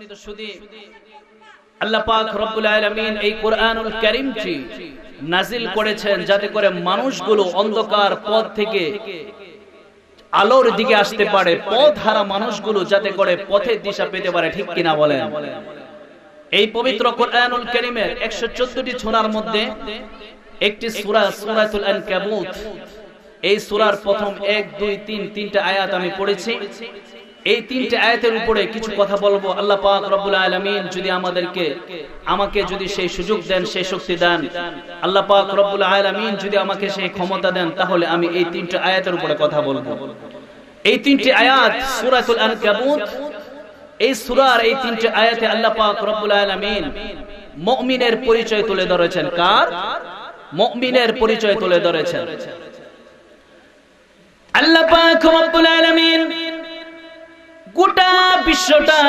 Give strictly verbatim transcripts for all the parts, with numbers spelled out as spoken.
সম্মানিত সুধী, আল্লাহ পাক রব্বুল আলামিন এই কোরআনুল কারীমটি নাজিল করেছেন যাতে করে মানুষগুলো অন্ধকার পথ থেকে আলোর দিকে আসতে পারে, পথ হারা মানুষগুলো যাতে করে পথের দিশা পেতে পারে। ঠিক কিনা বলেন? এই পবিত্র কোরআনুল কারীমের একশো চোদ্দটি সূরার মধ্যে একটি সূরা সূরাতুল আনকাবুত, এই সূরার প্রথম এক দুই তিন তিনটা আয়াত আমি পড়েছি। এই তিনটে আয়াতের উপরে কিছু কথা বলবো। আল্লাহ পাক রব্বুল আলামিন যদি আমাদেরকে আমাকে যদি সেই সুযোগ দেন, সেই শক্তি দেন, আল্লাহ পাক রব্বুল আলামিন যদি আমাকে সেই ক্ষমতা দেন, তাহলে আমি এই তিনটে আয়াতের উপরে কথা বলবো। এই তিনটে আয়াত সূরাতুল আনকাবুত, এই সূরার এই তিনটে আয়াতে আল্লাহ পাক রব্বুল আলামিন মুমিনের পরিচয় তুলে ধরেছেন। কার? মুমিনের পরিচয় তুলে ধরেছেন। আল্লাহ পাক রব্বুল আলামিন গোটা বিশ্বটা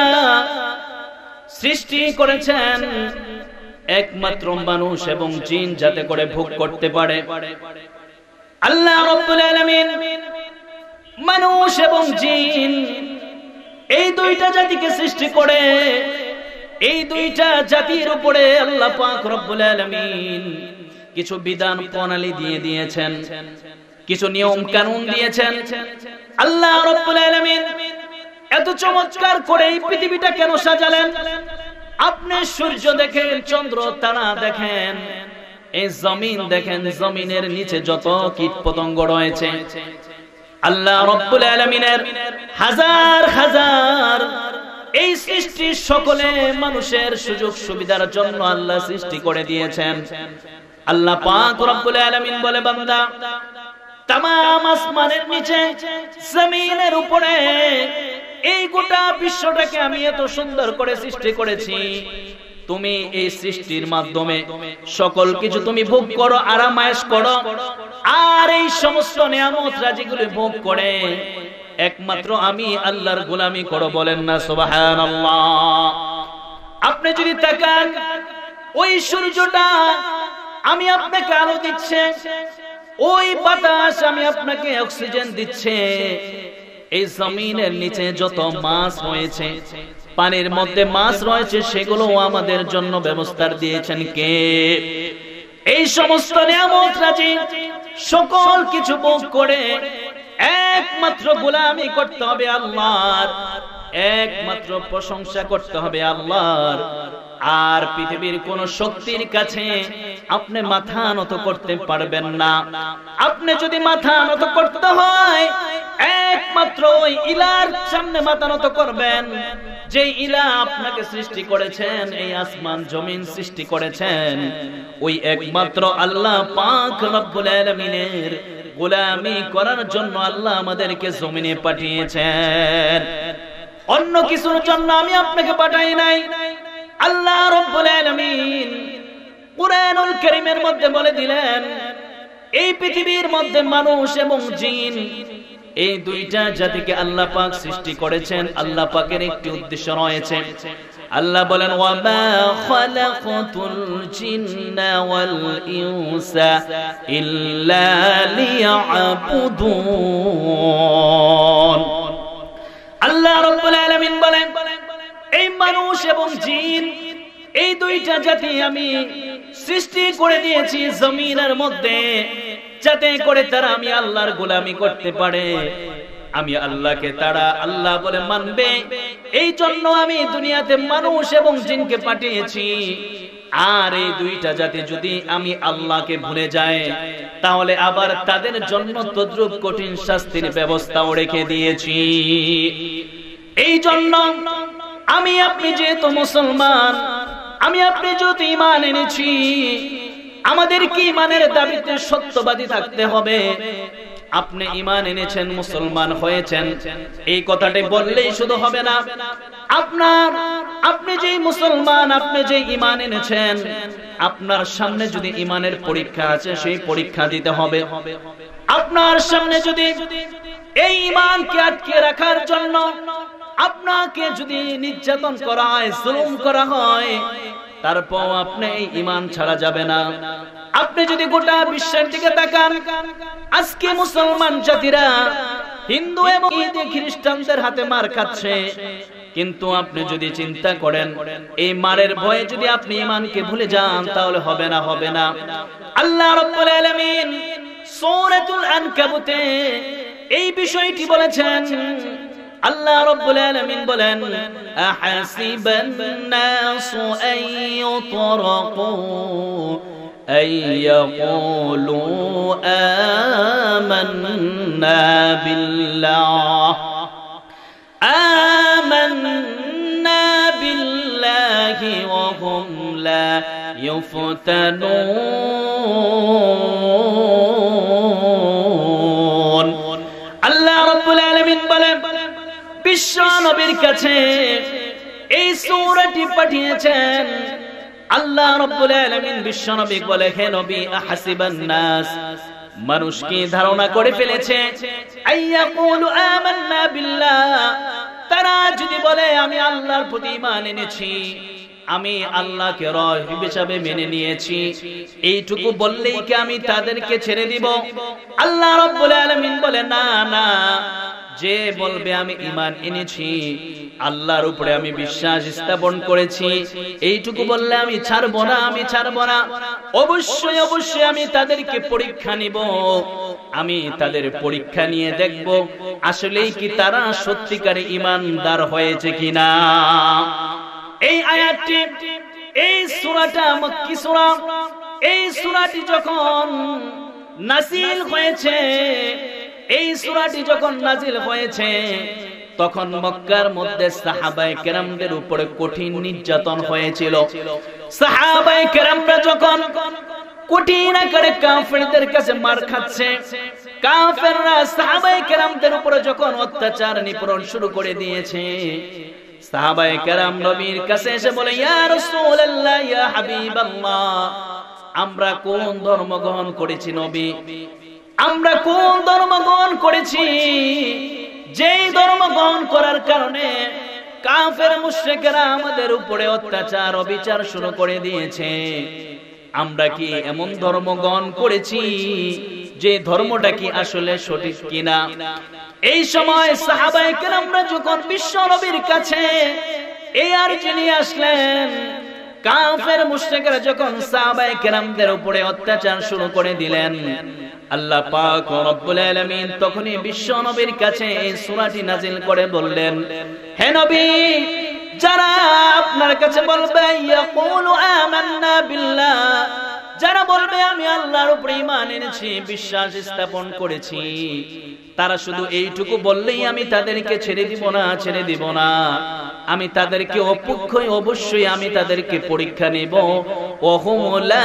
সৃষ্টি করেছেন একমাত্র মানুষ এবং জিন যাতে করে ভোগ করতে পারে। আল্লাহ রাব্বুল আলামিন মানুষ এবং জিন এই দুইটা জাতিকে সৃষ্টি করে এই দুইটা জাতির উপরে আল্লাহ পাক রব্বুল আলামিন কিছু বিধান প্রণালী দিয়ে দিয়েছেন, কিছু নিয়ম কানুন দিয়েছেন। আল্লাহ রাব্বুল আলামিন এত চমৎকার করে এই পৃথিবীটা কেন সাজালেন? আপনি সূর্য দেখেন, চন্দ্র তারা দেখেন, এই জমিন দেখেন, জমিনের নিচে যত কীট পতঙ্গ রয়েছে, আল্লাহ রাব্বুল আলামিনের হাজার হাজার এই সৃষ্টি সকলে মানুষের সুযোগ সুবিধার জন্য আল্লাহ সৃষ্টি করে দিয়েছেন। আল্লাহ পাক রব্বুল আলামিন বলে, বান্দা তামাম আসমানের নিচে জমিনের উপরে এই গোটা বিশ্বটাকে আমি এত সুন্দর করে সৃষ্টি করেছি, তুমি এই সৃষ্টির মাধ্যমে সকল কিছু তুমি ভোগ করো, আরামায়েশ করো, আর এই সমস্ত নিয়ামত রাজিগুলো ভোগ করে একমাত্র আমি আল্লাহর গোলামি করো। বলেন না সুবহানাল্লাহ। আপনি যদি তাকান, ওই সূর্যটা আমি আপনাকে আলো দিচ্ছে, ওই বাতাস আমি আপনাকে অক্সিজেন দিচ্ছে, এই জমিনের নিচে যত মাছ রয়েছে, পানির মধ্যে মাছ রয়েছে, সেগুলো আমাদের জন্য ব্যবস্থা দিয়েছেন কে? এই সমস্ত নিয়ামত রাজি সকল কিছু ভোগ করে একমাত্র গোলামি করতে হবে আল্লাহর, একমাত্র প্রশংসা করতে হবে আল্লাহর। আর পৃথিবীর কোন শক্তির কাছে আপনি মাথা নত করতে পারবেন না। আপনি যদি মাথা নত করতে হয়, একমাত্র ওই ইলার সামনে মাথা নত করবেন, যে ইলা আপনাকে সৃষ্টি করেছেন, এই আসমান জমিন সৃষ্টি করেছেন, ওই একমাত্র আল্লাহ পাক রব্বুল আলামিনের গোলামি করার জন্য আল্লাহ আমাদেরকে জমিনে পাঠিয়েছেন। অন্য কিছুর জন্য আমি আপনাকে পাঠাই নাই। আল্লাহ রাব্বুল আলামিন কুরআনুল কারীমের মধ্যে বলে দিলেন, এই পৃথিবীর মধ্যে মানুষ এবং জিন এই দুইটা জাতিকে আল্লাহ পাক সৃষ্টি করেছেন। আল্লাহ পাকের একটি উদ্দেশ্য রয়েছে। আল্লাহ বলেন, ওয়া মা খালাকাতুল জিন্না ওয়াল ইনসা ইল্লা লিয়াবুদুন। আল্লাহ রাব্বুল আলামিন বলেন, এই মানুষ এবং জিন এই দুইটা জাতি আমি সৃষ্টি করে দিয়েছি জমিনের মধ্যে, যাতে করে তারা আমি আল্লাহর গোলামি করতে পারে, আমি আল্লাহকে তারা আল্লাহ বলে মানবে। এই জন্য আমি দুনিয়াতে মানুষ এবং জিনকে পাঠিয়েছি। আর এই দুইটা জাতি যদি আমি আল্লাহকে ভুলে যায়, তাহলে আবার তাদের জন্য তদ্রুপ কঠিন শাস্তির ব্যবস্থাও রেখে দিয়েছি। এই জন্য আমি আপনি যেহেতু মুসলমান, আমি আপনি যেহেতু ঈমান এনেছি, আমাদের কি ঈমানের দাবিতে সত্যবাদী থাকতে হবে। আপনি ঈমান এনেছেন, মুসলমান হয়েছেন, এই কথাটাই বললেই শুধু হবে না। আপনার আপনি যেই মুসলমান, আপনি যেই ঈমান এনেছেন, আপনার সামনে যদি ঈমানের পরীক্ষা আছে, সেই পরীক্ষা দিতে হবে। আপনার সামনে যদি এই ঈমানকে আটকে রাখার জন্য আপনাকে যদি নির্যাতন করা হয়, জুলুম করা হয়, তারপর আপনি এই ঈমান ছাড়া যাবে না। আপনি যদি গোটা বিশ্বের দিকে তাকান, আজকে মুসলমান জাতিরা হিন্দু এবং খ্রিস্টানদের হাতে মার খাচ্ছে, কিন্তু আপনি যদি চিন্তা করেন এই মারের ভয়ে যদি আপনি ঈমানকে ভুলে যান তাহলে হবে না হবে না আল্লাহ রাব্বুল আলামিন সূরাতুল আনকাবুতে এই বিষয়টি বলেছেন আল্লাহ রাব্বুল আলামিন বলেন আহাসিবান নাসু আইয়ুতরাকু আইয়াকুলু আমান্না বিল্লাহ আমান্না বিল্লাহি ওয়া হুম লা ইফতানুন আল্লাহ রাব্বুল আলামিন বলেন বিশ্ব নবীর কাছে এই সূরাটি পাঠিয়েছেন আল্লাহ রাব্বুল আলামিন বিশ্ব নবী বলে হে নবী আহাসিবান নাস মানুষ কি ধারণা করে ফেলেছে আইয়াকুলু আমান্না বিল্লাহ তারা যদি বলে আমি আল্লাহর প্রতি ঈমান এনেছি আমি আল্লাহকে রব হিসেবে মেনে নিয়েছি এইটুকু বললেই কি আমি তাদেরকে ছেড়ে দিব আল্লাহ রাব্বুল আলামিন বলে না না যে বলবে আমি ঈমান এনেছি আল্লাহর উপরে আমি বিশ্বাস স্থাপন করেছি এইটুকু বললে আমি ছাড়ব না আমি ছাড়ব না অবশ্যই অবশ্যই আমি তাদেরকে পরীক্ষা নিব আমি তাদের পরীক্ষা নিয়ে দেখব আসলেই কি তারা সত্যিকারে ঈমানদার হয়েছে কিনা এই আয়াতটি এই সূরাটা মক্কি সূরা এই সূরাটি যখন নাযিল হয়েছে এই সূরাটি যখন নাযিল হয়েছে তখন মক্কার মধ্যে সাহাবায়ে কেরামদের উপরে কঠিন নির্যাতন হয়েছিল সাহাবায়ে কেরামরা যখন কঠিন আকারে কাফেরদের কাছে মার খাচ্ছে কাফেররা সাহাবায়ে কেরামদের উপরে যখন অত্যাচার নিপীড়ন শুরু করে দিয়েছে সাহাবায়ে কেরাম নবীর কাছে এসে বলে ইয়া রাসূলুল্লাহ ইয়া হাবিবাল্লাহ আমরা কোন ধর্ম গ্রহণ করেছি নবী আমরা কোন ধর্ম গ্রহণ করেছি যেই ধর্ম গ্রহণ করার কারণে কাফের মুশরিকরা আমাদের উপরে অত্যাচার অবিচার শুরু করে দিয়েছে আমরা কি এমন ধর্ম গ্রহণ করেছি যে ধর্মটা কি আসলে সঠিক কিনা এই সময় সাহাবায়ে কেরামরা যখন বিশ্ব নবীর কাছে এই আরজি নিয়ে আসলেন কাফের মুশরিকরা যখন সাহাবায়ে কেরামদের উপরে অত্যাচার শুরু করে দিলেন আল্লাহ পাক রব্বুল আলামিন তখনই বিশ্ব নবীর কাছে এই সূরাটি নাযিল করে বললেন হে নবী যারা আপনার কাছে বলবে ইয়াকুলু আমান্না বিল্লাহ যারা বলবে আমি আল্লাহর উপরে ঈমান এনেছি বিশ্বাস স্থাপন করেছি তারা শুধু এইটুকু বললেই আমি তাদেরকে ছেড়ে দিব না ছেড়ে দিব না আমি তাদেরকে অবশ্যই অবশ্যই আমি তাদেরকে পরীক্ষা নেব ওহুম লা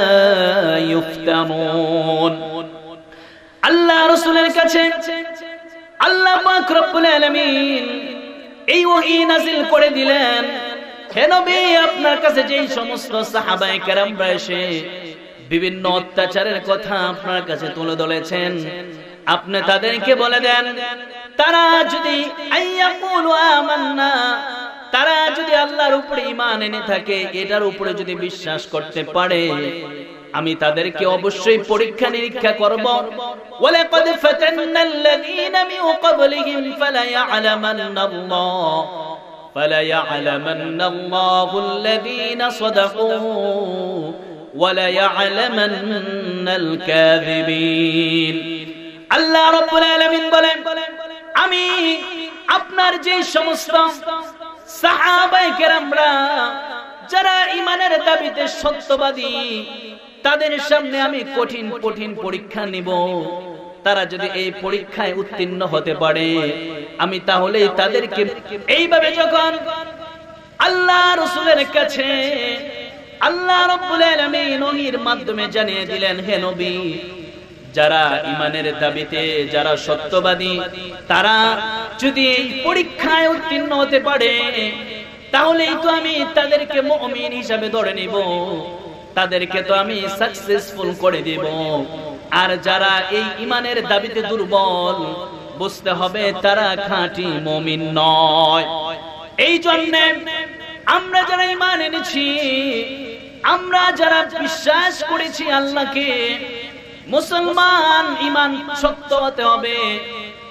ইফতানুন আল্লাহ রাসূলের কাছে আল্লাহ পাক রব্বুল আলামিন এই ওহী নাযিল করে দিলেন হে নবী আপনার কাছে যেই সমস্ত সাহাবায়ে কেরামরা এসে বিভিন্ন অত্যাচারের কথা আপনার কাছে তুলে ধরেছেন আপনি তাদেরকে বলে দেন তারা যদি আইয়াকুলু আমান্না তারা যদি আল্লাহর উপরে ঈমান এনে থাকে এটার উপরে যদি বিশ্বাস করতে পারে আমি তাদেরকে অবশ্যই পরীক্ষা নিরীক্ষা করব ওয়ালাকাদ ফাতান্নাল্লাযীনা মিন ক্বাবলিহিম ফালা ইয়া'লামান্নাল্লাহ ফালা ইয়া'লামান্নাল্লাহুল্লাযীনা সাদাকু ওয়ালা ইয়া'লামান্নাল কাযিবিন আল্লাহ রাব্বুল আলামিন বলেন আমি আপনার যে সমস্ত সাহাবায়ে কেরামরা যারা ঈমানের দাবিতে সত্যবাদী তাদের সামনে আমি কঠিন কঠিন পরীক্ষা নিব তারা যদি এই পরীক্ষায় উত্তীর্ণ হতে পারে আমি তাহলে তাদেরকে এইভাবে যখন আল্লাহ রাসূলের কাছে আল্লাহ রাব্বুল আলামিন ওহীর মাধ্যমে জানিয়ে দিলেন হে নবী যারা ঈমানের দাবিতে যারা সত্যবাদী তারা যদি এই পরীক্ষায় উত্তীর্ণ হতে পারে তাহলেই তো আমি তাদেরকে মুমিন হিসেবে ধরে নিব তাদেরকে তো আমি সাকসেসফুল করে দেব আর যারা এই ঈমানের দাবিতে দুর্বল বুঝতে হবে তারা খাঁটি মুমিন নয় এই জন্য আমরা যারা ঈমান এনেছি আমরা যারা বিশ্বাস করেছি আল্লাহকে মুসলমান ঈমান শক্ত হতে হবে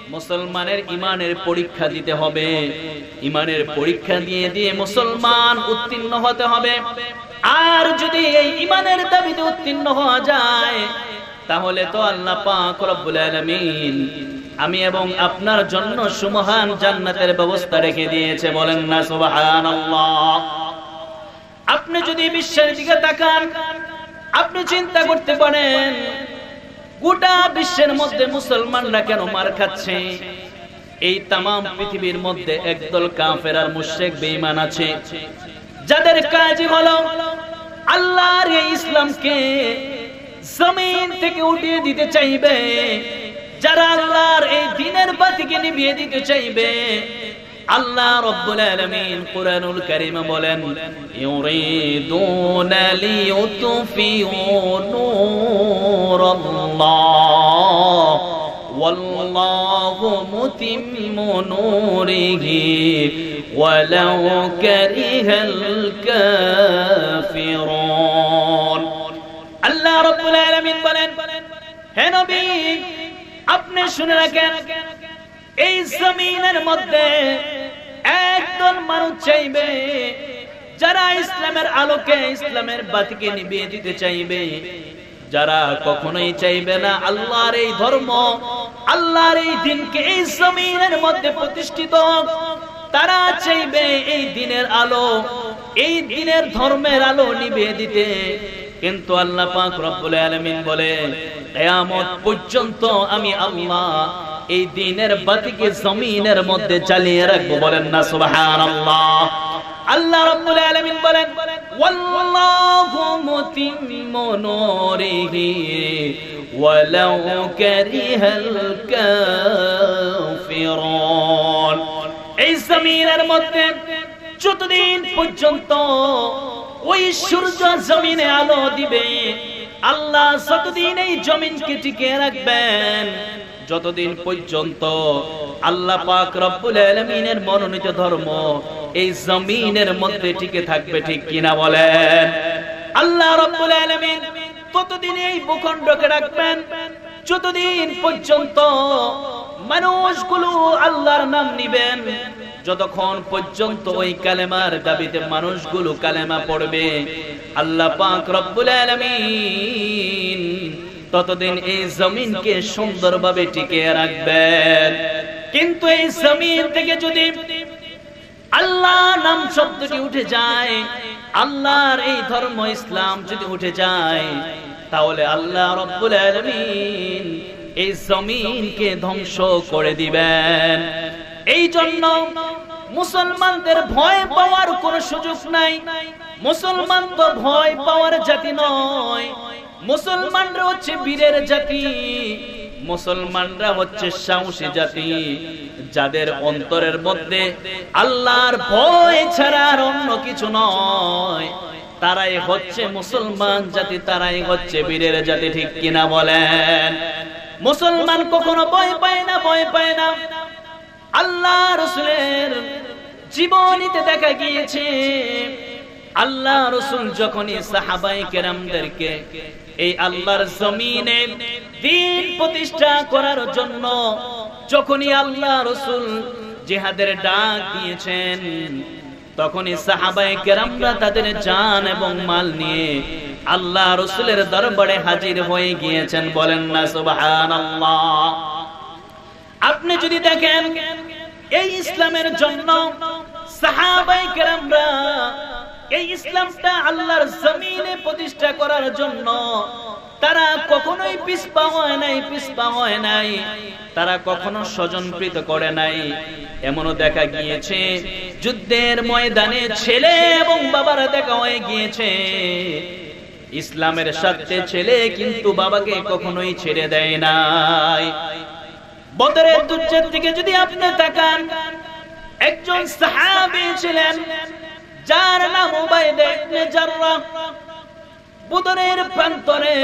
মুসলমানের ইমানের পরীক্ষা দিতে হবে। ইমানের পরীক্ষা দিয়ে দিয়ে মুসলমান উত্তীর্ণ হতে হবে। আর যদি এই ইমানের দাবিতে উত্তীর্ণ হওয়া যায়, তাহলে তো আল্লাহ পাক রব্বুল আলামিন আমি এবং আপনার জন্য সুমহান জান্নাতের ব্যবস্থা রেখে দিয়েছে। বলেন না সুবহানাল্লাহ। আপনি যদি বিশ্বের দিকে তাকান, আপনি চিন্তা করতে পারেন গোটা বিশ্বের মধ্যে মুসলমানরা কেন মার খাচ্ছে। এই তাম পৃথিবীর মধ্যে একদল কাফের আর মুশরিক বেঈমান আছে, যাদের কাজ হলো আল্লাহর এই ইসলামকে জমিন থেকে উঠিয়ে দিতে চাইবে, যারা আল্লাহর এই দ্বীনের বাতিকে নিভিয়ে দিতে চাইবে। আল্লাহ রাব্বুল আলামিন কুরআনুল কারীমে বলেন, ইউরিদুনা লিইউতফিউ নূরাল্লাহ ওয়াল্লাহু মুতিম্মু নূরিহি ওয়ালাউ কারিহাল কাফিরুন। আল্লাহ রাব্বুল আলামিন বলেন, হে নবী আপনি শুনে রাখেন, এই জমিনের মধ্যে একদল মানুষ চাইবে যারা ইসলামের আলোকে ইসলামের বাতিকে নিভিয়ে দিতে চাইবে, যারা কখনোই চাইবে না আল্লাহর এই ধর্ম আল্লাহর এই দ্বীনকে এই জমিনের মধ্যে প্রতিষ্ঠিত হোক। তারা চাইবে এই দ্বীনের আলো এই দ্বীনের ধর্মের আলো নিভিয়ে দিতে। কিন্তু আল্লাহ পাক রব্বুল আলামিন বলে, কিয়ামত পর্যন্ত আমি আল্লাহ এই দ্বীনের বাতিকে জমিনের মধ্যে চালিয়ে রাখবো। বলেন না সুবহানাল্লাহ। আল্লাহ রাব্বুল আলামিন বলেন, ওয়াল্লাহু মুতিম্মু নূরিহি ওয়ালাউ কারিহাল কাফিরুন। এই জমিনের মধ্যে যতদিন পর্যন্ত ওই সূর্য জমিনে আলো দিবে, আল্লাহ যতদিন এই জমিনকে টিকিয়ে রাখবেন, যতদিন পর্যন্ত আল্লাহ পাক রব্বুল আলামিনের মনোনীত ধর্ম এই জমিনের মধ্যে টিকে থাকবে। ঠিক কিনা বলেন? আল্লাহ রব্বুল আলামিন ততদিন এই ভূখণ্ডকে রাখবেন যতদিন পর্যন্ত মানুষগুলো আল্লাহর নাম নিবেন, যতক্ষণ পর্যন্ত ওই কালেমার দাবিতে মানুষগুলো কালেমা পড়বে। আল্লাহ পাক রব্বুল আলামিন ততদিন এই জমিনকে সুন্দরভাবে টিকিয়ে রাখবেন। কিন্তু এই জমিন থেকে যদি আল্লাহ নাম শব্দটি উঠে যায়, আল্লাহর এই ধর্ম ইসলাম যদি উঠে যায়, তাহলে আল্লাহ রব্বুল আলামিন এই জমিনকে ধ্বংস করে দিবেন। এই জন্য মুসলমানদের ভয় পাওয়ার কোনো সুযোগ নাই। মুসলমান তো ভয় পাওয়ার জাতি নয়, মুসলমানরা হচ্ছে বীরের জাতি, মুসলমানরা হচ্ছে সাহসী জাতি, যাদের অন্তরের মধ্যে আল্লাহর ভয় ছাড়া আর অন্য কিছু নয়। তারাই হচ্ছে মুসলমান জাতি, তারাই হচ্ছে বীরের জাতি। ঠিক কিনা বলেন? মুসলমান কখনো ভয় পায় না, ভয় পায় না। আল্লাহ রাসূলের জীবনীতে দেখা গিয়েছে, আল্লাহ রাসূল যখনই সাহাবায়ে কেরামদেরকে এই আল্লাহর জমিনে দ্বীন প্রতিষ্ঠা করার জন্য যখনই আল্লাহ রাসূল জিহাদের ডাক দিয়েছেন, তখনই সাহাবায়ে কেরামরা তাদের জান এবং মাল নিয়ে আল্লাহ রাসূলের দরবারে হাজির হয়ে গিয়েছেন। বলেন না সুবহানাল্লাহ। আপনি যদি দেখেন এই ইসলামের জন্য সাহাবায়ে কেরামরা এই ইসলামটা আল্লাহর জমিনে প্রতিষ্ঠা করার জন্য তারা কখনোই পিছপা হয় নাই, পিছপা হয় নাই। তারা কখনো স্বজনপ্রীত করে নাই। এমনও দেখা গিয়েছে যুদ্ধের ময়দানে ছেলে এবং বাবারা দেখা হয়ে গিয়েছে। ইসলামের স্বার্থে ছেলে কিন্তু বাবাকে কখনোই ছেড়ে দেয় নাই। বদরের যুদ্ধের দিকে যদি আপনি তাকান, একজন সাহাবী ছিলেন যার নাম উবাইদা ইবনে জাররাহ। বদরের প্রান্তরে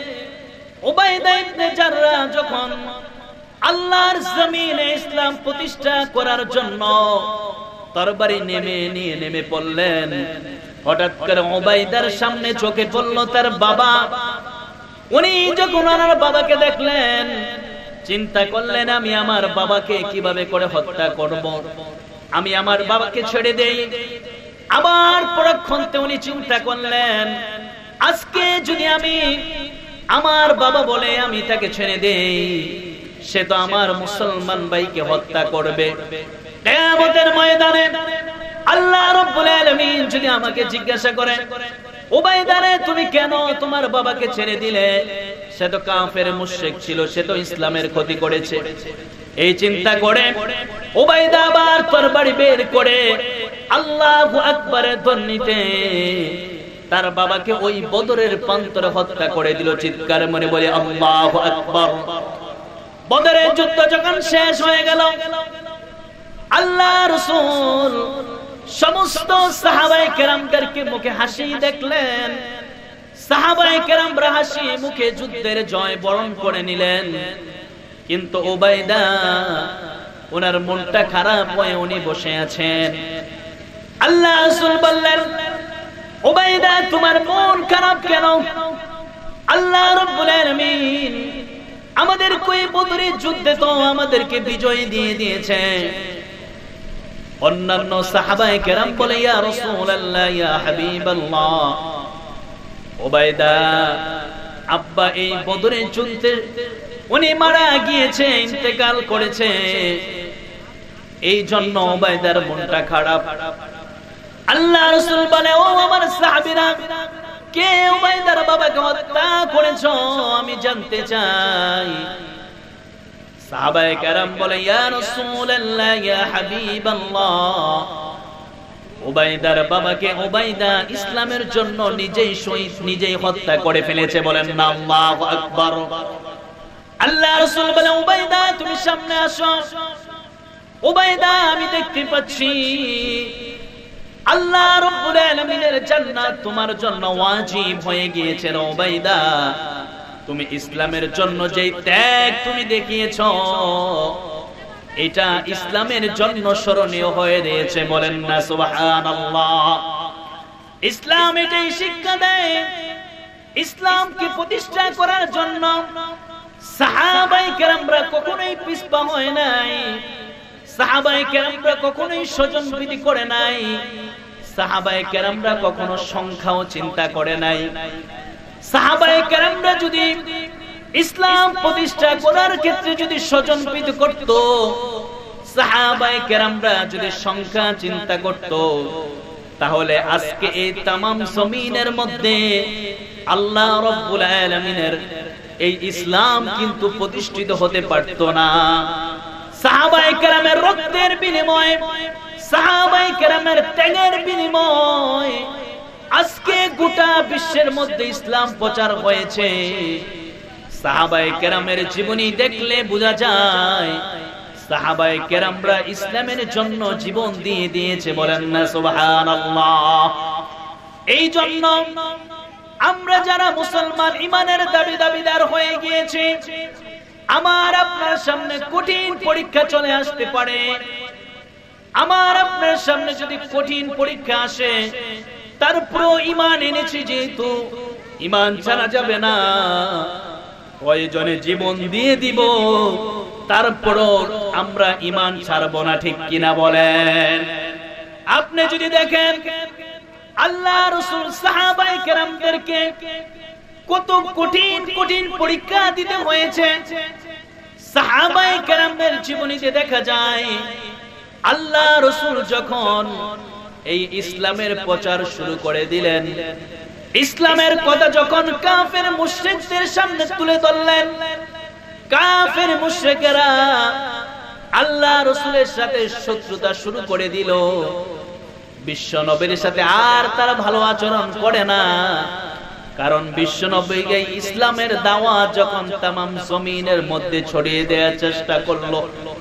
উবাইদা ইবনে জাররাহ যখন আল্লাহর জমিনে ইসলাম প্রতিষ্ঠা করার জন্য তরবারি নেমে নিয়ে নেমে পড়লেন, হঠাৎ করে উবাইদার সামনে চোখে পড়ল তার বাবা। উনি যখন ওনার বাবাকে দেখলেন, চিন্তা করলেন আমি আমার বাবাকে কিভাবে করে হত্যা করব, আমি আমার বাবাকে ছেড়ে দেই। আবার পরক্ষণে উনি চিন্তা করলেন আজকে যদি আমি আমার বাবা বলে আমি তাকে ছেড়ে দেই, সে তো আমার মুসলমান ভাইকে হত্যা করবে। কিয়ামতের ময়দানে আল্লাহ রাব্বুল আলামিন যদি আমাকে জিজ্ঞাসা করে উবাইদা রে তুমি কেন তোমার বাবাকে ছেড়ে দিলে, সে তো কাফের মুশরিক ছিল, সে তো ইসলামের ক্ষতি করেছে। এই চিন্তা করে উবাইদা আবার তরবারি বের করে আল্লাহু আকবারের ধ্বনিতে তার বাবাকে ওই বদরের প্রান্তরে হত্যা করে দিল। চিৎকার মনে বলে আল্লাহু আকবার। বদরের যুদ্ধ যখন শেষ হয়ে গেল, আল্লাহ রাসূল সমস্ত সাহাবায়ে কেরামদেরকে মুখে হাসি দেখলেন। সাহাবায়ে কেরামরা হাসি মুখে যুদ্ধের জয় বরণ করে নিলেন, কিন্তু উবাইদা ওনার মনটা খারাপ হয়ে উনি বসে আছেন। আল্লাহ রাসূল বললেন উবাইদা তোমার মন খারাপ কেন? আল্লাহ রাব্বুল আলামিন আমাদের কই বদরের যুদ্ধে তো আমাদেরকে বিজয় দিয়ে দিয়েছে। অন্যান্য সাহাবায়ে কেরাম বলে ইয়া রাসূলুল্লাহ ইয়া হাবিবাল্লাহ, উবাইদা আব্বা এই বদরের যুদ্ধে উনি মারা গিয়েছে, ইন্তেকাল করেছে, এই জন্য উবাইদার মনটা খারাপ। আল্লাহ রাসূল বলে ও আমার সাহাবীরা, কে উবাইদার বাবাকে হত্যা করেছো আমি জানতে চাই। সাহাবায়ে কেরাম বলে ইয়া রাসূলুল্লাহ ইয়া হাবিবাল্লাহ, উবাইদার বাবাকে উবাইদা ইসলামের জন্য নিজেই শহীদ নিজেই হত্যা করে ফেলেছে। বলেন না আল্লাহু আকবার। আল্লাহ রাসূল বলে উবাইদা তুমি সামনে আসো। উবাইদা আমি দেখতে পাচ্ছি আল্লাহ রাব্বুল আলামিনের জান্নাত তোমার জন্য ওয়াজিব হয়ে গিয়েছে। উবাইদা তুমি ইসলামের জন্য যেই ত্যাগ তুমি দেখিয়েছো এটা ইসলামের জন্য স্মরণীয় হয়ে রয়েছে। বলেন না সুবহানাল্লাহ। ইসলাম এটাই শিক্ষা দেয়, ইসলামকে প্রতিষ্ঠা করার জন্য সাহাবায়ে কেরামরা কখনোই পিছপা হয় নাই, সাহাবায়ে কেরামরা কখনোই স্বজনপ্রীতি করে নাই, সাহাবায়ে কেরামরা কখনো সংখ্যাও চিন্তা করে নাই। সাহাবায়ে কেরামরা যদি ইসলাম প্রতিষ্ঠা করার ক্ষেত্রে যদি স্বজনপ্রীতি করত, সাহাবায়ে কেরামরা যদি সংখ্যা চিন্তা করত, তাহলে আজকে এই তামাম জমিনের মধ্যে আল্লাহ রাব্বুল আলামিনের এই ইসলাম কিন্তু প্রতিষ্ঠিত হতে পারত না। সাহাবায়ে কেরামের রক্তের বিনিময়ে, সাহাবায়ে কেরামের ত্যাগের বিনিময়ে আজকে গোটা বিশ্বের মধ্যে ইসলাম প্রচার হয়েছে। সাহাবায়ে কেরামের জীবনী দেখলে বোঝা যায় সাহাবায়ে কেরামরা ইসলামের জন্য জীবন দিয়ে দিয়েছে। বলেন না সুবহানাল্লাহ। এই জন্য আমরা যারা মুসলমান ইমানের দাবি দাবিদার হয়ে গিয়েছি, আমার আপনার সামনে কঠিন পরীক্ষা চলে আসতে পারে। আমার আপনার সামনে যদি কঠিন পরীক্ষা আসে, তারপরও ঈমান এনেছি যেহেতু ঈমান ছাড়া যাবে না, প্রয়োজনে জীবন দিয়ে দিব, তারপরও আমরা ঈমান ছাড়ব না। ঠিক কিনা বলেন? আপনি যদি দেখেন আল্লাহ রাসূল সাহাবায়ে কেরামদেরকে কত কঠিন কঠিন পরীক্ষা দিতে হয়েছে। সাহাবায়ে কেরামদের জীবনীতে দেখা যায় আল্লাহ রাসূল যখন এই ইসলামের প্রচার শুরু করে দিলেন, ইসলামের কথা যখন কাফের মুশরিকদের সামনে তুলে ধরলেন, কাফের মুশরিকেরা আল্লাহ রাসূলের সাথে শত্রুতা শুরু করে দিল। বিশ্ব নবীর সাথে আর তারা ভালো আচরণ করে না, কারণ বিশ্ব নবীকে ইসলামের দাওয়াত যখন তামাম জমিনের মধ্যে ছড়িয়ে দেওয়ার চেষ্টা করলো,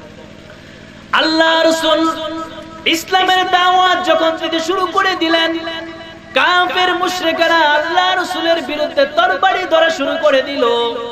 আল্লাহ রাসূল ইসলামের দাওয়াত যখন দিতে শুরু করে দিলেন, কাফের মুশরিকরা আল্লাহ রাসূলের বিরুদ্ধে তরবারি ধরা শুরু করে দিল।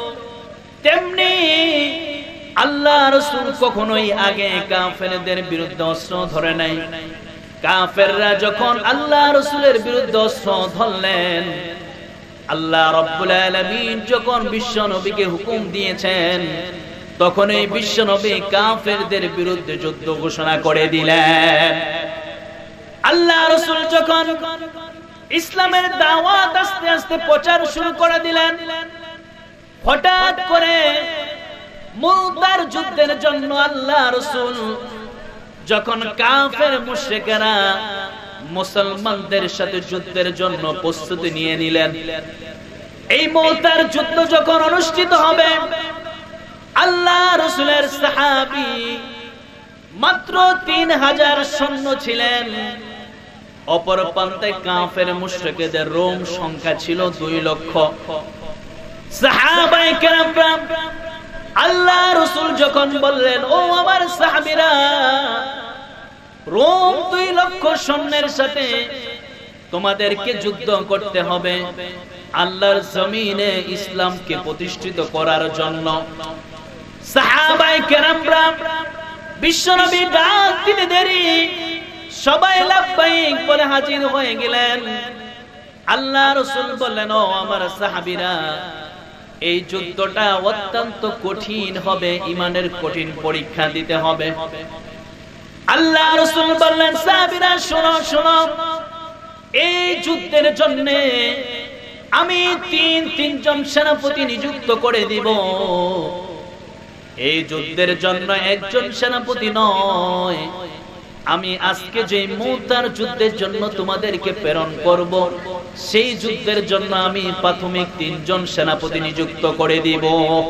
তেমনি আল্লাহ রাসূল কখনোই আগে কাফেরদের বিরুদ্ধে অস্ত্র ধরে নাই। কাফেররা যখন আল্লাহ রাসূলের বিরুদ্ধে অস্ত্র ধরলেন, আল্লাহ রাব্বুল আলামিন যখন বিশ্ব নবীকে হুকুম দিয়েছেন তখন এই বিশ্বনবী কাফেরদের বিরুদ্ধে যুদ্ধ ঘোষণা করে দিলেন। আল্লাহ রাসূল যখন ইসলামের দাওয়াত আস্তে আস্তে প্রচার শুরু করে দিলেন, হঠাৎ করে মুতার যুদ্ধের জন্য আল্লাহ রাসূল যখন কাফের মুশরিকেরা মুসলমানদের সাথে যুদ্ধের জন্য প্রস্তুতি নিয়ে নিলেন, এই মুতার যুদ্ধ যখন অনুষ্ঠিত হবে, আল্লাহ রাসূলের সাহাবী মাত্র তিন হাজার সৈন্য ছিলেন, অপর প্রান্তে কাফের মুশরিকদের রোম সংখ্যা ছিল দুই লক্ষ। সাহাবায়ে কেরামরা আল্লাহ রাসূল যখন বললেন, ও আমার সাহাবীরা, রোম দুই লক্ষ সৈন্যের সাথে তোমাদেরকে যুদ্ধ করতে হবে আল্লাহর জমিনে ইসলামকে প্রতিষ্ঠিত করার জন্য। সাহাবায়ে কেরামরা বিশ্বনবী ডাক দিতে দেরি, সবাই লাব্বাইক বলে হাজির হয়ে গেলেন। আল্লাহ রাসূল বললেন, ও আমার সাহাবীরা, এই যুদ্ধটা অত্যন্ত কঠিন হবে, ঈমানের কঠিন পরীক্ষা দিতে হবে। আল্লাহ রাসূল বললেন, সাহাবীরা শোনো শোনো, এই যুদ্ধের জন্য আমি তিন তিনজন সেনাপতি নিযুক্ত করে দিব। এই যুদ্ধের জন্য একজন সেনাপতি নয়, আমি আজকে যে মুতার যুদ্ধের জন্য তোমাদেরকে প্রেরণ করব, সেই যুদ্ধের জন্য আমি প্রাথমিক তিনজন সেনাপতি নিযুক্ত করে দিব।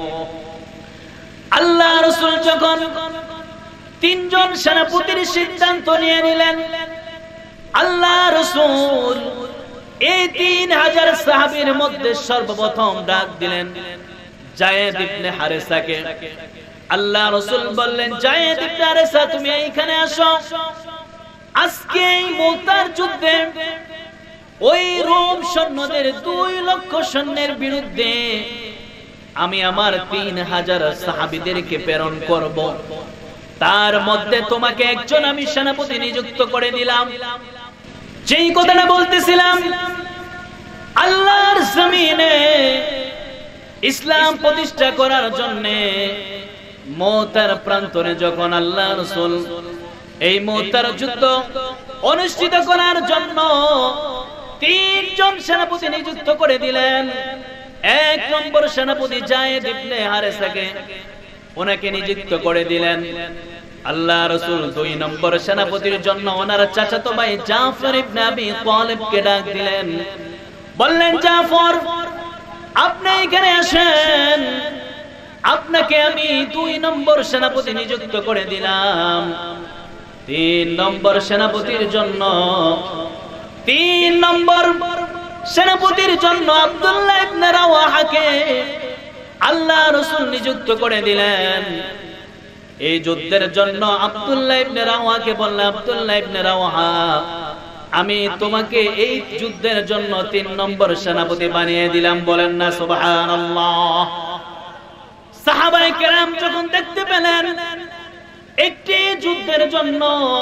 আল্লাহ রাসূল যখন তিনজন সেনাপতির সিদ্ধান্ত নিয়ে নিলেন, আল্লাহ রাসূল এই তিন হাজার সাহাবীর মধ্যে সর্বপ্রথম ডাক দিলেন যায়েদ ইবনে হারেসাকে। আল্লাহ রাসূল বললেন, যায়েদ ইবনে হারেসা, তুমি এইখানে আসো। আজকে এই মুতার যুদ্ধে ওই রোম সৈন্যদের দুই লক্ষ সৈন্যের বিরুদ্ধে আমি আমার তিন হাজার সাহাবীদেরকে প্রেরণ করব। তার মধ্যে তোমাকে একজন আমি সেনাপতি নিযুক্ত করে দিলাম। যেই কথাটা বলতেছিলাম, আল্লাহর জমিনে ইসলাম প্রতিষ্ঠা করার জন্য মুতার প্রান্তরে যখন আল্লাহ রাসূল এই মুতার যুদ্ধ অনুষ্ঠিত করার জন্য তিনজন সেনাপতি নিযুক্ত করে দিলেন। এক নম্বর সেনাপতি যায়েদ ইবনে হারেসাকে ওনাকে নিযুক্ত করে দিলেন। আল্লাহ রাসূল দুই নম্বর সেনাপতির জন্য ওনার চাচাতো ভাই জাফর ইবনে আবি তালিবকে ডাক দিলেন, বললেন, জাফর, আপনি এখানে আসেন, আপনাকে আমি দুই নম্বর সেনাপতি নিযুক্ত করে দিলাম। তিন নম্বর সেনাপতির জন্য তিন নম্বর সেনাপতির জন্য আব্দুল্লাহ ইবনে রাওয়াহাকে আল্লাহ রাসূল নিযুক্ত করে দিলেন। এই যুদ্ধের জন্য আব্দুল্লাহ ইবনে রাওয়াহাকে বললেন, আব্দুল্লাহ ইবনে রাওয়াহা, আমি তোমাকে এই যুদ্ধের জন্য তিন নম্বর সেনাপতি বানিয়ে দিলাম। বলেন না সুবহানাল্লাহ। সাহাবায়ে কেরাম যখন দেখতে পেলেন একটি যুদ্ধের জন্য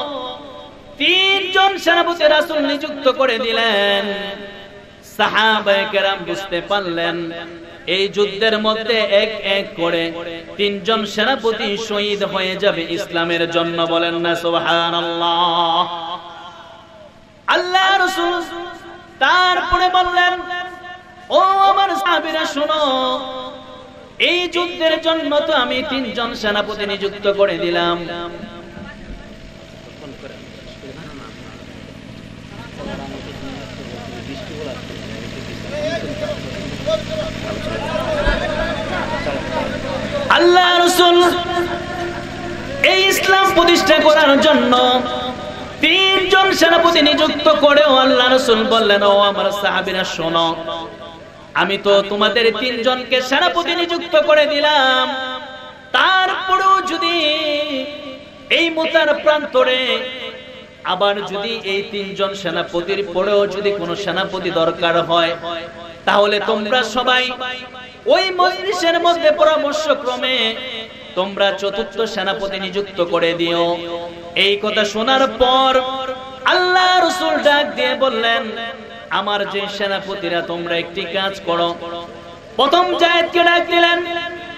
তিনজন সেনাপতি রাসূল নিযুক্ত করে দিলেন, সাহাবায়ে কেরাম বুঝতে পারলেন এই যুদ্ধের মধ্যে এক এক করে তিনজন সেনাপতি শহীদ হয়ে যাবে ইসলামের জন্য। বলেন না সুবহানাল্লাহ। আল্লাহ রাসূল তারপরে বললেন, ও আমার সাহাবীরা শোনো, এই যুদ্ধের জন্য তো আমি তিনজন সেনাপতি নিযুক্ত করে দিলাম। আল্লাহ রাসূল এই ইসলাম প্রতিষ্ঠা করার জন্য তিনজন সেনাপতি নিযুক্ত করেও আল্লাহ রাসূল বললেন, ও আমার সাহাবীরা শোনো, আমি তো তোমাদের তিনজনকে সেনাপতি নিযুক্ত করে দিলাম, তারপরেও যদি এই মুতার প্রান্তরে আবার যদি এই তিনজন সেনাপতির পরেও যদি কোনো সেনাপতি দরকার হয়, তাহলে তোমরা সবাই ওই মজলিসের মধ্যে পরামর্শক্রমে তোমরা চতুর্থ সেনাপতি নিযুক্ত করে দিও। এই কথা শোনার পর আল্লাহ রাসূল ডাক দিয়ে বললেন, আমার যে সেনাপতিরা, তোমরা একটি কাজ করো। প্রথম যায়েদকে ডাক দিলেন,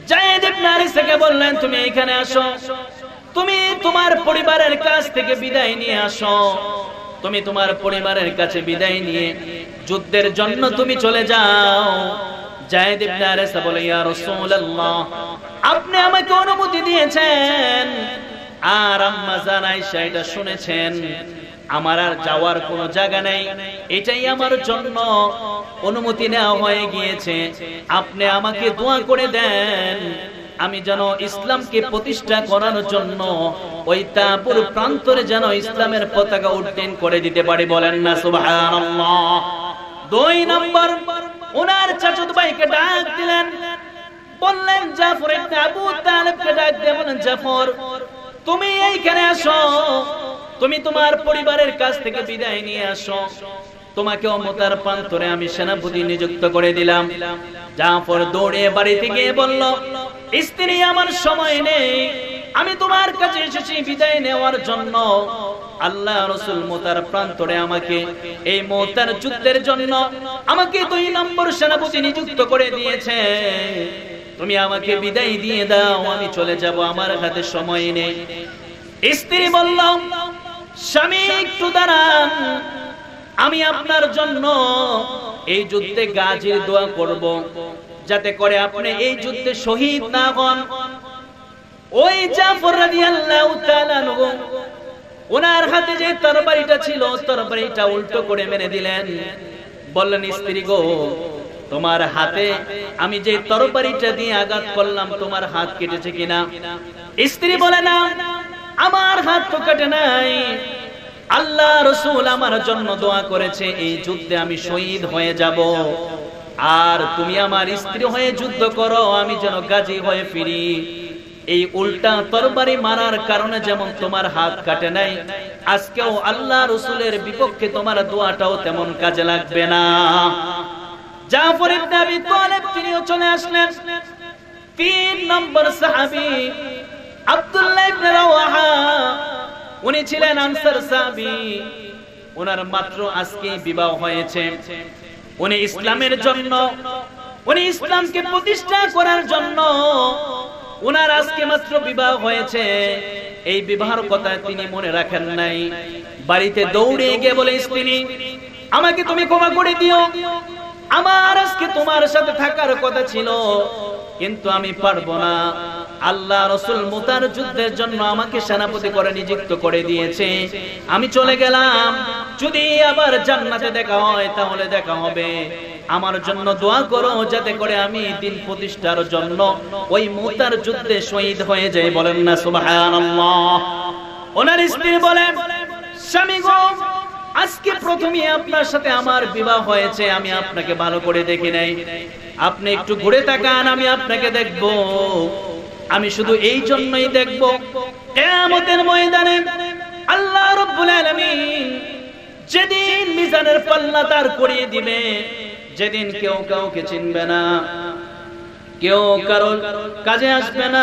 যায়েদ ইবনে হারিসাকে বললেন তুমি এখানে আসো, তুমি তোমার পরিবারের কাছ থেকে বিদায় নিয়ে আসো, তুমি তোমার পরিবারের কাছে বিদায় নিয়ে যুদ্ধের জন্য তুমি চলে যাও। যায়েদ ইবনে হারিসা বলে ইয়া রাসূলুল্লাহ, আপনি আমাকে অনুমতি দিয়েছেন আর আম্মা জান আয়েশা এটা শুনেছেন, আমার আর যাওয়ার কোনো জায়গা নেই, এটাই আমার জন্য অনুমতি নেওয়া হয়ে গিয়েছে। আপনি আমাকে দোয়া করে দেন আমি যেন ইসলামকে প্রতিষ্ঠা করার জন্য ওই তাবুর প্রান্তরে যেন ইসলামের পতাকা উড্ডীন করে দিতে পারি। বলেন না সুবহানাল্লাহ। দুই নম্বর, ওনার চাচাতো ভাইকে ডাক দিলেন, বললেন জাফর ইবনে আবু তালেবকে ডাক দিয়ে বলেন জাফর তুমি এইখানে আসো, তুমি তোমার পরিবারের কাছ থেকে বিদায় নিয়ে আসো, তোমাকে মুতার প্রান্তরে আমি সেনাপতি নিযুক্ত করে দিলাম। জাফর দৌড়ে বাড়িতে গিয়ে বলল স্ত্রী আমার সময় নেই, আমি তোমার কাছে এসেছি বিদায় নেওয়ার জন্য। আল্লাহ রাসূল মুতার প্রান্তরে আমাকে এই মুতার যুদ্ধের জন্য আমাকে দুই নম্বর সেনাপতি নিযুক্ত করে দিয়েছে, তুমি আমাকে বিদায় দিয়ে দাও, আমি চলে যাব, আমার হাতে সময় নেই। স্ত্রী বলল স্বামী একটু দাঁড়ান, আমি আপনার জন্য এই যুদ্ধে গাজীর দোয়া করব যাতে করে আপনি এই যুদ্ধে শহীদ না হন। ওই জাফর রাদিয়াল্লাহু তাআলা আনহু ওনার হাতে যে তরবারিটা ছিল তরবারিটা উল্টো করে মেরে দিলেন, বললেন স্ত্রী গো তোমার হাতে আমি যে তরবারিটা দিয়ে আঘাত করলাম তোমার হাত কেটেছে কিনা? স্ত্রী বলে না আমার হাত তো কাটে নাই, আল্লাহ রাসূল আমার জন্য দোয়া করেছে এই যুদ্ধে আমি শহীদ হয়ে যাব, আর তুমি আমার স্ত্রী হয়ে যুদ্ধ করো আমি যেন গাজী হয়ে ফিরি। এই উল্টা তরবারি মারার কারণে যেমন তোমার হাত কাটে নাই, আজকেও আল্লাহ রাসূলের বিপক্ষে তোমার দোয়াটাও তেমন কাজে লাগবে না। জাফর ইবনে আবি তালেব তিনিও চলে আসলেন। তিন নম্বর সাহাবী আব্দুল্লাহ ইবনে রাওয়াহা, উনি ছিলেন আনসার সাহাবী, ওনার মাত্র আজকে বিবাহ হয়েছে। উনি ইসলামের জন্য, উনি ইসলামকে প্রতিষ্ঠা করার জন্য ওনার আজকে মাত্র বিবাহ হয়েছে। এই বিবাহের কথা তিনি মনে রাখেন নাই, বাড়িতে দৌড়ে গিয়ে বলে স্ত্রী আমাকে তুমি ক্ষমা করে দিও, আমার আজকে তোমার সাথে থাকার কথা ছিল কিন্তু আমি পারবো না, আল্লাহ রাসূল মুতার যুদ্ধের জন্য আমাকে সেনাপতি করে নিযুক্ত করে দিয়েছে, আমি চলে গেলাম, যদি আবার জান্নাতে দেখা হয় তাহলে দেখা হবে, আমার জন্য দোয়া করো যাতে করে আমি দিন প্রতিষ্ঠার জন্য ওই মুতার যুদ্ধে শহীদ হয়ে যাই। বলেন না সুবহানাল্লাহ। ওনার স্ত্রী বলেন স্বামী গো আজকে প্রথমে আপনার সাথে আমার বিবাহ হয়েছে, আমি আপনাকে ভালো করে দেখি নাই, আপনি একটু ঘুরে তাকান আমি আপনাকে দেখব, আমি শুধু এই জন্যই দেখব কিয়ামতের ময়দানে আল্লাহ রাব্বুল আলামিন যেদিন মিজানের পাল্লা তার করিয়ে দিবে, যেদিন কেউ কাউকে চিনবে না, কেউ কারোর কাজে আসবে না,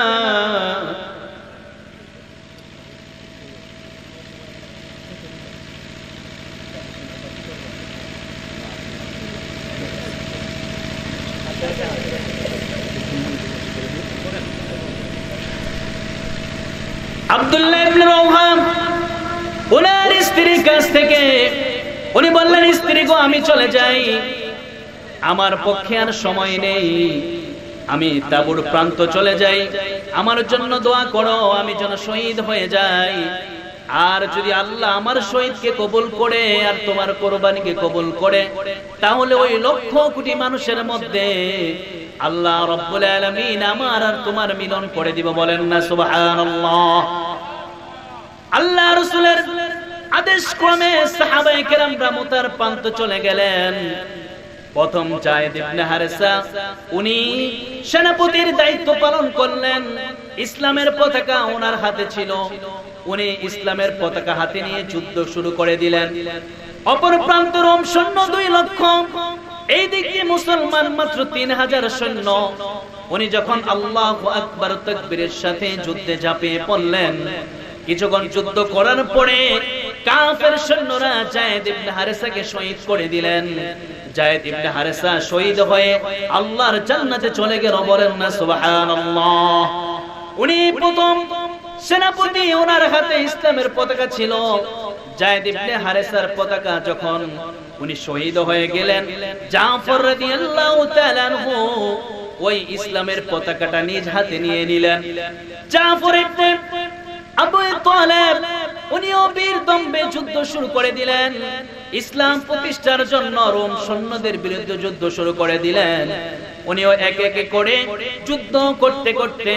আব্দুল্লাহ ইবনে রাওহা ওনার স্ত্রীর কাছ থেকে উনি বললেন স্ত্রী গো আমি চলে যাই, আমার পক্ষে আর সময় নেই, আমি তাবুর প্রান্ত চলে যাই, আমার জন্য দোয়া করো আমি যেন শহীদ হয়ে যাই, আর যদি আল্লাহ আমার শহীদকে কবুল করে আর তোমার কোরবানিকে কবুল করে তাহলে ওই লক্ষ কোটি মানুষের মধ্যে আল্লাহ রাব্বুল আলামিন আমার আর তোমার মিলন করে দিব। বলেন না সুবহানাল্লাহ। আল্লাহ রাসূলের আদেশ ক্রমে সাহাবায়ে কেরামরা মুতার প্রান্ত চলে গেলেন। প্রথম যায়েদ ইবনে হারিসা উনি সেনাপতির দায়িত্ব পালন করলেন, ইসলামের পতাকা ওনার হাতে ছিল, উনি ইসলামের পতাকা হাতে নিয়ে যুদ্ধ শুরু করে দিলেন। অপর প্রান্ত রোম সৈন্য দুই লক্ষ, এই দিকে মুসলমান মাত্র তিন হাজার সৈন্য। উনি যখন আল্লাহু আকবার তাকবীরের সাথে যুদ্ধে ঝাঁপিয়ে পড়লেন, কিছুক্ষণ যুদ্ধ করার পরে কাফের সৈন্যরা যায়েদ ইবনে হারেসাকে শহীদ করে দিলেন। যায়েদ ইবনে হারেসা শহীদ হয়ে আল্লাহর জান্নাতে চলে গেল, বলেন না সুবহানাল্লাহ। উনি প্রথম সেনাপতি, ওনার হাতে ইসলামের পতাকা ছিল। যায়েদ ইবনে হারেসার পতাকা যখন উনি শহীদ হয়ে গেলেন, জাফর রাদিয়াল্লাহু তাআলা আনহু ওই ইসলামের পতাকাটা নিজ হাতে নিয়ে নিলেন। জাফর ইবনে আবু তালেব উনিও বীর দম্ভে যুদ্ধ শুরু করে দিলেন। ইসলাম প্রতিষ্ঠার জন্য রোম সৈন্যদের বিরুদ্ধে যুদ্ধ শুরু করে দিলেন। উনিও এক এক করে যুদ্ধ করতে করতে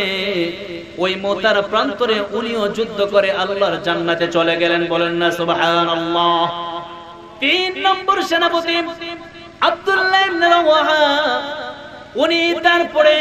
ওই মোতার প্রান্তরে উনিও যুদ্ধ করে আল্লাহর জান্নাতে চলে গেলেন, বলেন না সুবহানাল্লাহ। তিন নম্বর সেনাপতি আব্দুল্লাহ ইবনে রাওয়াহা, উনি তারপরে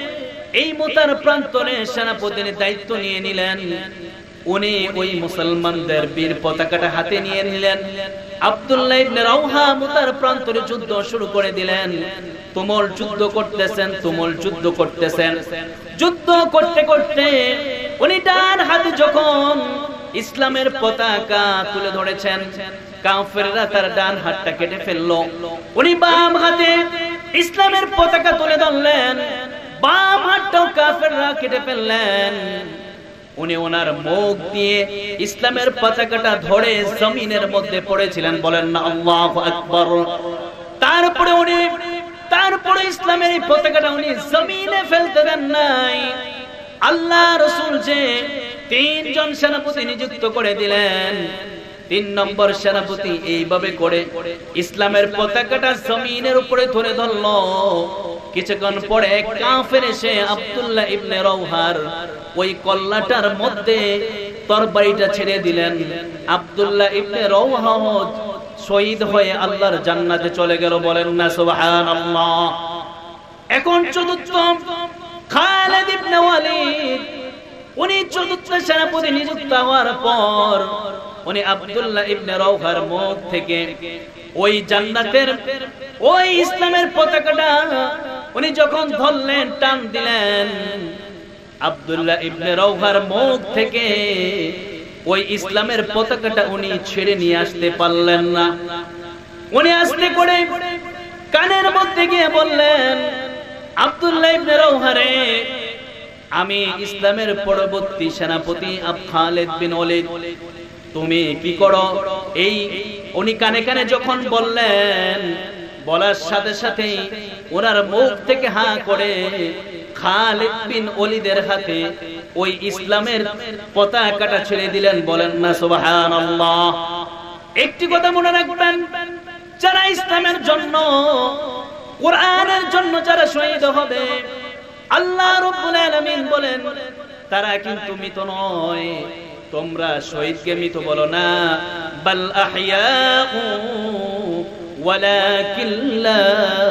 এই মোতার প্রান্তরে সেনাপতির দায়িত্ব নিয়ে নিলেন। উনি ওই মুসলমানদের বীর পতাকাটা হাতে নিয়ে নিলেন। আব্দুল্লাহ ইবনে রাওয়াহা মোতার প্রান্তরে যুদ্ধ শুরু করে দিলেন। তুমুল যুদ্ধ করতেছেন, তুমুল যুদ্ধ করতেছেন। যুদ্ধ করতে করতে উনি ডান হাতে যখন ইসলামের পতাকা তুলে ধরেছেন, কাফেররা তার ডান হাতটা কেটে ফেললো। উনি বাম হাতে ইসলামের পতাকা তুলে ধরলেন, বাম হাতটাও কাফেররা কেটে ফেললেন। উনি ওনার মুখ দিয়ে ইসলামের পতাকাটা ধরে জমিনের মধ্যে পড়েছিলেন, বলেন না আল্লাহু আকবার। তারপরে উনি তারপরে ইসলামের এই পতাকাটা উনি জমিনে ফেলতে দেন নাই। আল্লাহ রাসূল যে তিনজন সেনাপতি নিযুক্ত করে দিলেন, তিন নম্বর সেনাপতি এইভাবে করে ইসলামের পতাকাটা জমিনের উপরে ধরে ধরল। কিছুক্ষণ পরে কাফের এসে আব্দুল্লাহ ইবনে রাওয়াহার ওই কল্লাটার মধ্যে তরবারিটা ছেড়ে দিলেন। আব্দুল্লাহ ইবনে রাওয়াহা শহীদ হয়ে আল্লাহর জান্নাতে চলে গেল, বলেন না সুবহানাল্লাহ। এখন চতুর্থ খালিদ ইবনে ওয়ালিদ, উনি চতুর্থ সেনাপতি নিযুক্ত হওয়ার পর উনি আব্দুল্লাহ ইবনে রাওয়াহার মুখ থেকে ওই জান্নাতের ওই ইসলামের পতাকাটা উনি যখন ধরলেন, টান দিলেন, আব্দুল্লাহ ইবনে রাওয়াহার মুখ থেকে ওই ইসলামের পতাকাটা উনি ছেড়ে নিয়ে আসতে পারলেন না। উনি আস্তে করে কানের মধ্যে গিয়ে বললেন, আব্দুল্লাহ ইবনে রাওয়াহা রে, আমি ইসলামের পরবর্তী সেনাপতি আবু খালিদ বিন ওয়ালিদ, তুমি কি করো? এই উনি কানে কানে যখন বললেন, বলার সাথে সাথেই ওনার মুখ থেকে হা করে খালিদ বিন ওয়ালিদের হাতে ওই ইসলামের পতাকাটা ছেড়ে দিলেন, বলেন না সুবহানাল্লাহ। একটি কথা মনে রাখবেন, যারা ইসলামের জন্য, কোরআনের জন্য যারা শহীদ হবে, আল্লাহ রাব্বুল আলামিন বলেন তারা কিন্তু মৃত নয়। তোমরা শহীদকে মৃত বলো না, বাল আহইয়াউ ওয়ালাকিন লা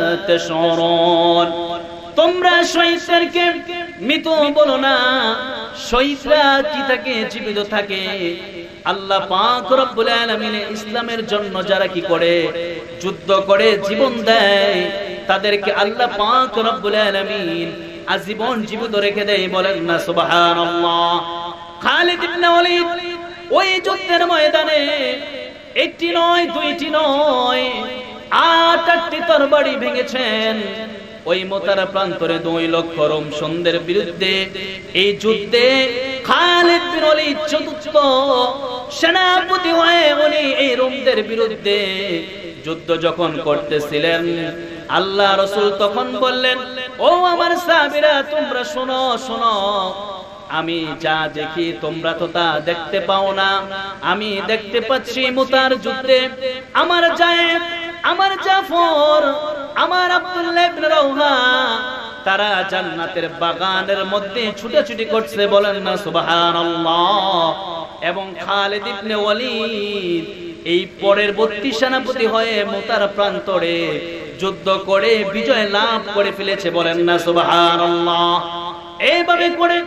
তাশউরুন। তোমরা শহীদদেরকে মৃত বলো না, শহীদরা কি থাকে? জীবিত থাকে। আল্লাহ পাক রব্বুল আলামিন ইসলামের জন্য যারা কি করে? যুদ্ধ করে, জীবন দেয়, তাদেরকে আল্লাহ পাক রব্বুল আলামিন আজীবন জীবিত রেখে দেয়, বলেন না সুবহানাল্লাহ। খালিদ ইবনে ওয়ালিদ ওই যুদ্ধের ময়দানে একটি নয়, দুইটি নয়, আট আটটি তরবারি ভেঙেছেন। ওই মোতারা প্রান্তরে দুই লক্ষ রোম সৈন্যদের বিরুদ্ধে এই যুদ্ধে খালিদ বিন ওয়ালিদ চতুর্থ সেনাপতি হয়ে উনি এই রোমদের বিরুদ্ধে যুদ্ধ যখন করতেছিলেন, আল্লাহ রাসূল তখন বললেন, ও আমার সাহাবীরা, তোমরা শোনো শোনো, আমি যা দেখি তোমরা তো তা দেখতে পাও না। আমি দেখতে পাচ্ছি মুতার যুদ্ধে আমার যায়েদ, আমার জাফর, আমার আব্দুল্লাহ ইবনে রাওয়াহা তারা জান্নাতের বাগানের মধ্যে ছুটাছুটি করছে, বলেন না সুবহানাল্লাহ। এবং খালিদ ইবনে ওয়ালিদ এই পরবর্তী সেনাপতি হয়ে মুতার প্রান্তরে যুদ্ধ করে বিজয় লাভ করে ফেলেছে, বলেন না সুবহানাল্লাহ। এইভাবে করে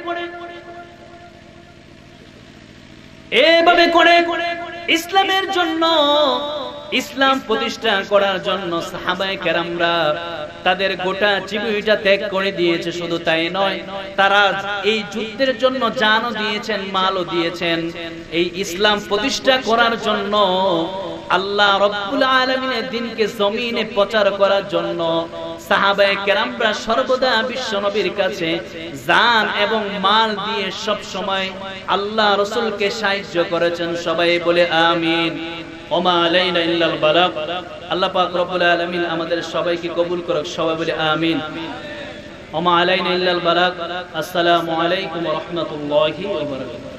এইভাবে করে ইসলামের জন্য, ইসলাম প্রতিষ্ঠা করার জন্য সাহাবায়ে কেরামরা তাদের গোটা জীবিকা ত্যাগ করে দিয়েছে। শুধু তাই নয়, তারা এই যুদ্ধের জন্য জানও দিয়েছেন, মালও দিয়েছেন। এই ইসলাম প্রতিষ্ঠা করার জন্য, আল্লাহ রাব্বুল আলামিনের দ্বীনকে জমিনে প্রচার করার জন্য সাহাবায়ে কেরামরা সর্বদা বিশ্ব নবীর কাছে জান এবং মাল দিয়ে সব সময় আল্লাহ রাসূলকে সাহায্য করেছেন। সবাই বলে আমিন। ওমা আলাইনা ইল্লাল বালাগ। আল্লাহ পাক রব্বুল আলামিন আমাদের সবাইকে কবুল করুক। সবাই বলে আমিন। ওমা আলাইনা ইল্লাল বালাগ। আসসালামু আলাইকুম ওয়া রাহমাতুল্লাহি ওয়া বারাকাতুহু।